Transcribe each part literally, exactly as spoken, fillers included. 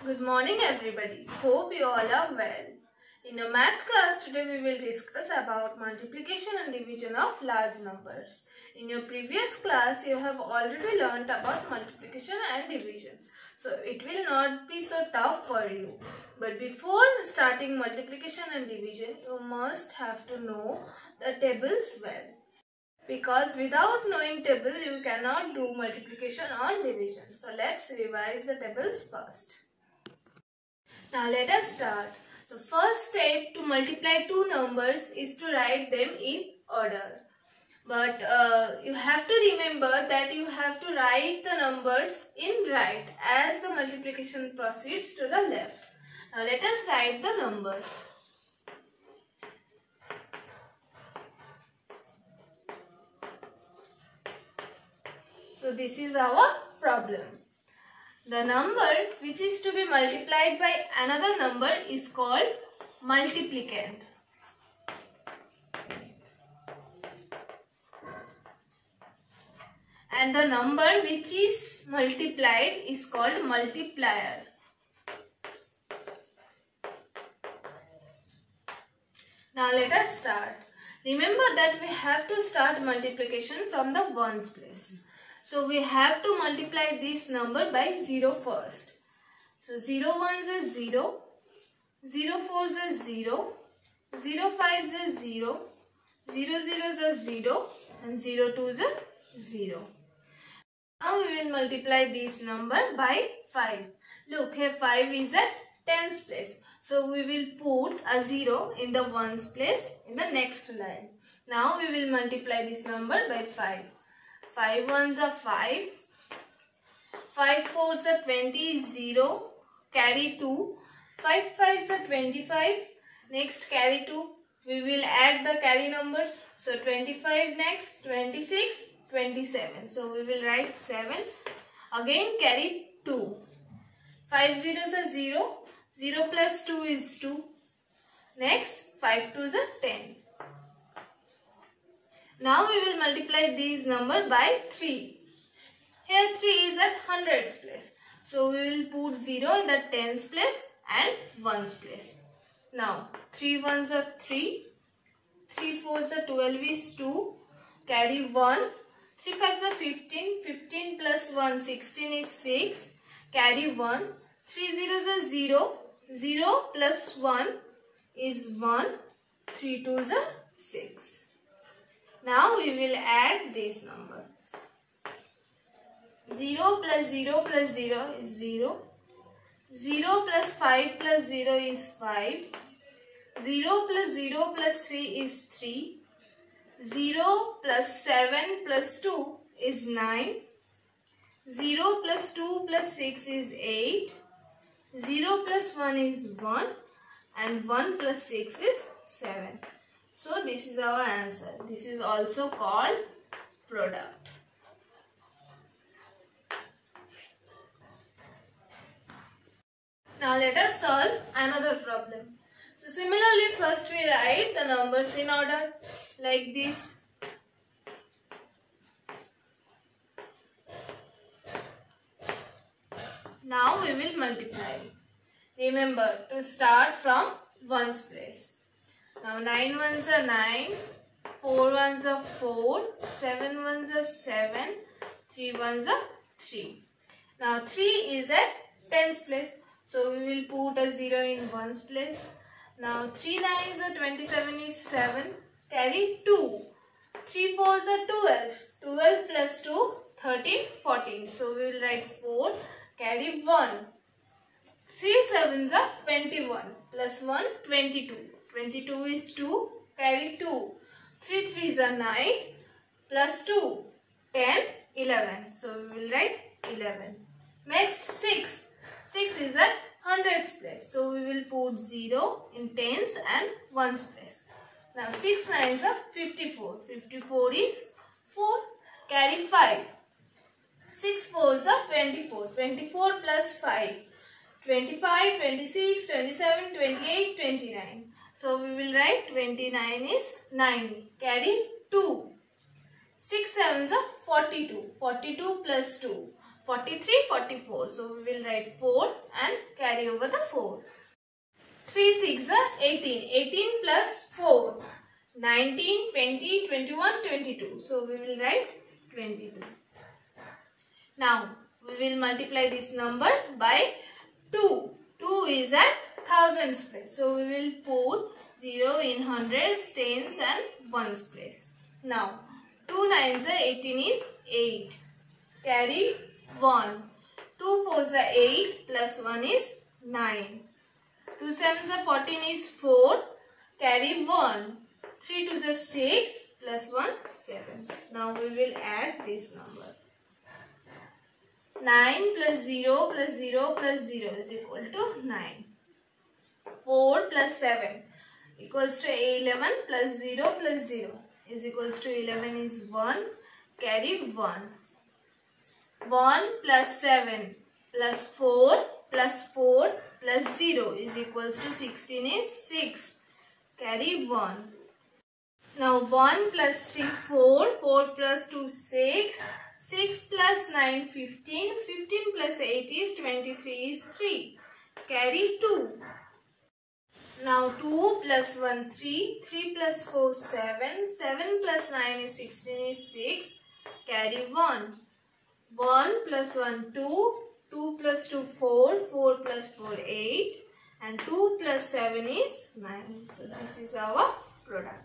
Good morning everybody. Hope you all are well. In a maths class today we will discuss about multiplication and division of large numbers. In your previous class you have already learnt about multiplication and division. So it will not be so tough for you. But before starting multiplication and division you must have to know the tables well. Because without knowing table you cannot do multiplication or division. So let's revise the tables first. Now let us start. The first step to multiply two numbers is to write them in order. But uh, you have to remember that you have to write the numbers in right as the multiplication proceeds to the left. Now let us write the numbers. So this is our problem. The number which is to be multiplied by another number is called multiplicand. And the number which is multiplied is called multiplier. Now let us start. Remember that we have to start multiplication from the ones place. So we have to multiply this number by zero first. So zero ones is zero, zero fours is zero, zero fives is zero, zero zeros is zero and zero twos is zero. Now we will multiply this number by five. Look, here five is at tens place. So we will put a zero in the ones place in the next line. Now we will multiply this number by five. five ones are five, five fours are twenty, zero, carry two, five fives are twenty-five, next carry two, we will add the carry numbers, so twenty-five next, twenty-six, twenty-seven, so we will write seven, again carry two, five zeros are zero, zero plus two is two, next five twos are ten. Now we will multiply these number by three. Here three is at hundreds place. So we will put zero in the tens place and ones place. Now three ones are three. three fours are twelve is two. Carry one. three fives are fifteen. fifteen plus one, sixteen is six. Carry one. three zeros are zero. zero plus one is one. three twos are six. Now we will add these numbers. zero plus zero plus zero is zero. zero plus five plus zero is five. zero plus zero plus three is three. zero plus seven plus two is nine. zero plus two plus six is eight. zero plus one is one. And one plus six is seven. So this is our answer. This is also called product. Now let us solve another problem. So similarly first we write the numbers in order like this. Now we will multiply. Remember to start from ones place. Now nine ones are nine, four ones are four, seven ones are seven, three ones are three. Now three is at tens place. So we will put a zero in ones place. Now three nines are twenty-seven is seven. Carry two. three fours are twelve. twelve plus two, thirteen, fourteen. So we will write four. Carry one. three sevens are twenty-one. Plus one, twenty-two. twenty-two is two, carry two. three threes are nine, plus two, ten, eleven. So we will write eleven. Next six. six is at hundreds place. So we will put zero in tens and ones place. Now six nines are fifty-four. fifty-four is four, carry five. six fours are twenty-four. twenty-four plus five. twenty-five, twenty-six, twenty-seven, twenty-eight, twenty-nine. So we will write twenty-nine is nine. Carry two. six sevens are forty-two. forty-two plus two. forty-three, forty-four. So we will write four and carry carry over the four. three six are eighteen. eighteen plus four. nineteen, twenty, twenty-one, twenty-two. So we will write twenty-two. Now we will multiply this number by two. two is at thousands place. So we will put zero in hundreds, tens and ones place. Now two nines are eighteen is eight. Carry one. two fours are eight plus one is nine. two sevens are fourteen is four. Carry one. three twos are six plus one seven. Now we will add this number. nine plus zero plus zero plus zero is equal to nine. four plus seven equals to eleven plus zero plus zero is equals to eleven is one. Carry one. one plus seven plus four plus four plus zero is equals to sixteen is six. Carry one. Now one plus three, four. four plus two, six. six plus nine, fifteen. fifteen plus eight is twenty-three is three. Carry two. Now two plus one, three. three plus four, seven. seven plus nine is sixteen is six. Carry one. one plus one, two. two plus two, four. four plus four, eight. And two plus seven is nine. So this is our product.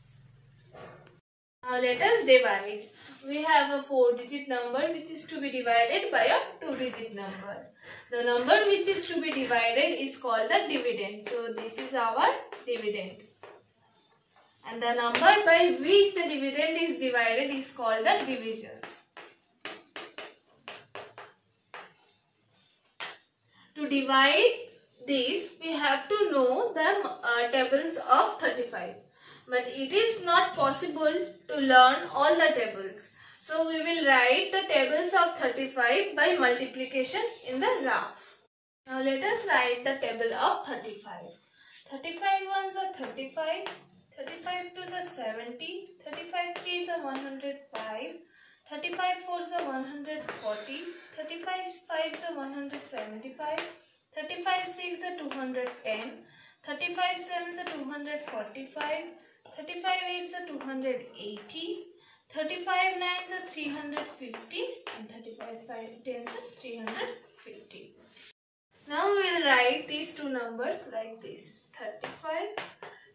Now let us divide. We have a four digit number which is to be divided by a two digit number. The number which is to be divided is called the dividend. So this is our dividend. And the number by which the dividend is divided is called the divisor. To divide this, we have to know the uh, tables of thirty-five. But it is not possible to learn all the tables. So we will write the tables of thirty-five by multiplication in the graph. Now let us write the table of thirty-five. thirty-five ones are thirty-five. thirty-five twos are seventy. thirty-five threes are one hundred five. thirty-five fours are one hundred forty. thirty-five fives are one hundred seventy-five. thirty-five sixes are two hundred ten. thirty-five sevens are two hundred forty-five. thirty-five eights are two hundred eighty. thirty-five nines are three hundred fifty. And thirty-five tens are three hundred fifty. Now we will write these two numbers like this. thirty-five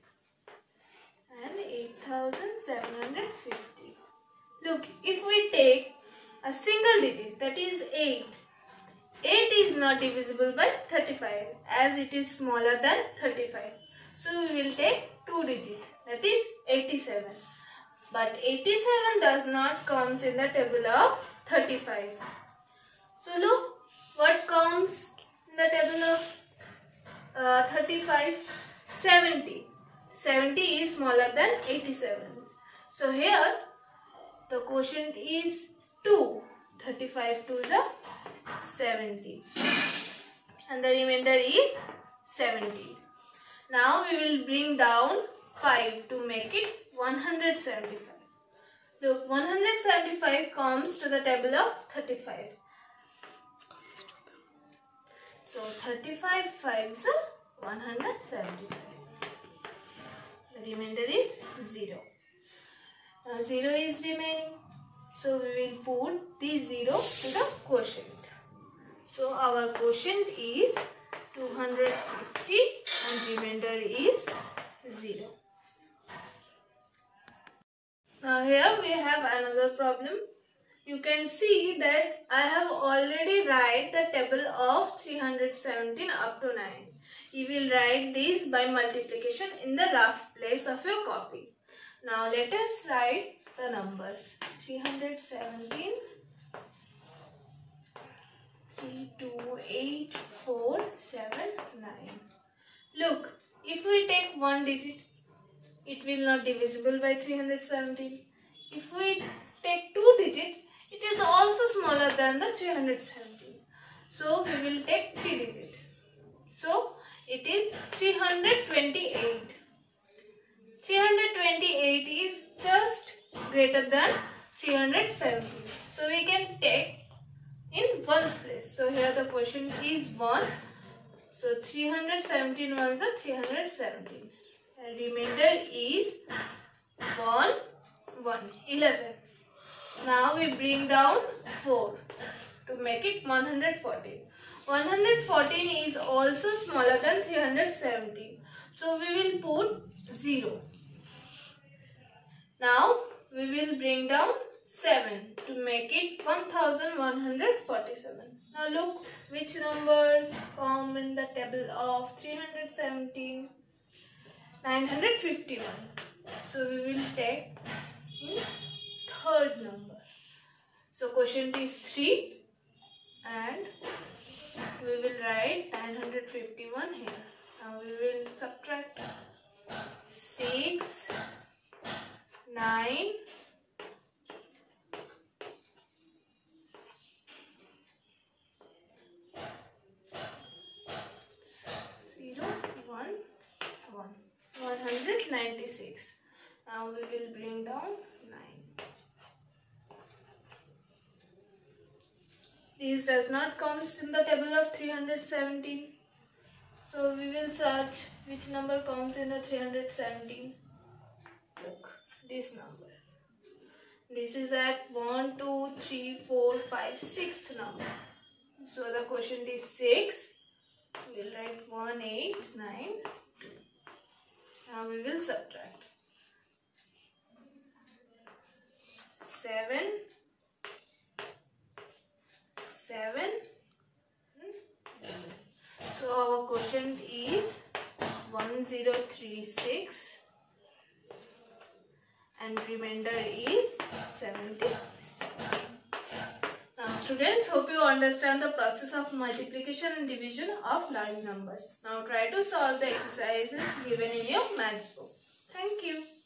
and eight thousand seven hundred fifty. Look, if we take a single digit, that is eight. eight is not divisible by thirty-five as it is smaller than thirty-five. So we will take two digits, that is eighty-seven. But eighty-seven does not comes in the table of thirty-five. So look, what comes in the table of uh, thirty-five? seventy. seventy is smaller than eighty-seven. So here the quotient is two. thirty-five twos are seventy. And the remainder is seventy. Now we will bring down five to make it one hundred seventy-five. Look, one hundred seventy-five comes to the table of thirty-five. So thirty-five fives are one hundred seventy-five. The remainder is zero. Now zero is remaining. So we will put the zero to the quotient. So our quotient is two hundred fifty and remainder is zero. Now here we have another problem. You can see that I have already write the table of three hundred seventeen up to nine. You will write this by multiplication in the rough place of your copy. Now let us write the numbers. three hundred seventeen, three, two, eight, four, seven, nine. Look, if we take one digit, it will not divisible by three hundred seventeen. If we take two digits, it is also smaller than the three hundred seventeen. So we will take three digits. So it is three hundred twenty-eight. three hundred twenty-eight is just greater than three hundred seventeen. So we can take in ones place. So here the question is one. So three hundred seventeen ones are three hundred seventeen. And remainder is one, one, eleven. Now we bring down four to make it one hundred fourteen. one hundred fourteen is also smaller than three hundred seventeen. So we will put zero. Now we will bring down seven to make it one thousand one hundred forty-seven. Now look which numbers come in the table of three hundred seventeen. nine hundred fifty-one. So we will take hmm, third number. So quotient is three and we will write nine hundred fifty-one here. Now we will subtract six, nine, zero, one, one. one hundred ninety-six. Now we will bring down nine. This does not count in the table of three hundred seventeen. So we will search which number comes in the three hundred seventeen. Look, this number. This is at one, two, three, four, five, sixth number. So the quotient is six. We will write one, eight, nine, two. Now we will subtract. seven, seven, so our quotient is one thousand thirty-six and remainder is seventy-seven. Now students, hope you understand the process of multiplication and division of large numbers. Now try to solve the exercises given in your maths book. Thank you.